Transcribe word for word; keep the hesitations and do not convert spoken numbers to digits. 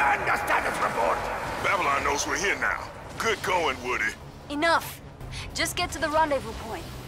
Send a status report! Babylon knows we're here now. Good going, Woody. Enough. Just get to the rendezvous point.